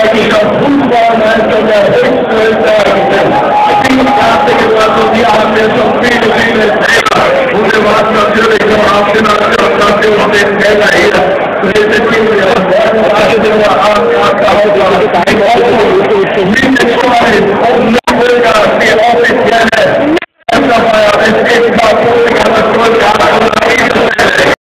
österreichischer Fußballmeister der höchstösterreichischen Spielklasse gebracht und hier haben wir schon viele Trainer. Und wir warten natürlich noch auf die Nation und den Keller hier. Präsentieren wir uns.